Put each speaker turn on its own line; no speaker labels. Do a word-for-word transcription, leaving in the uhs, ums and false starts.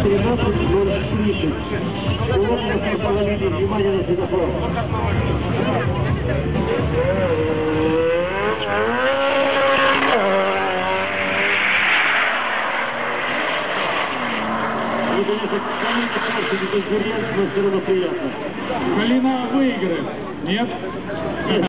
тринадцать ноль тридцать. Сегодня на стартовой линии. Внимание на светофор. И, конечно, конкурс, конкурент, но все равно приятно.
Галина выиграет. Нет?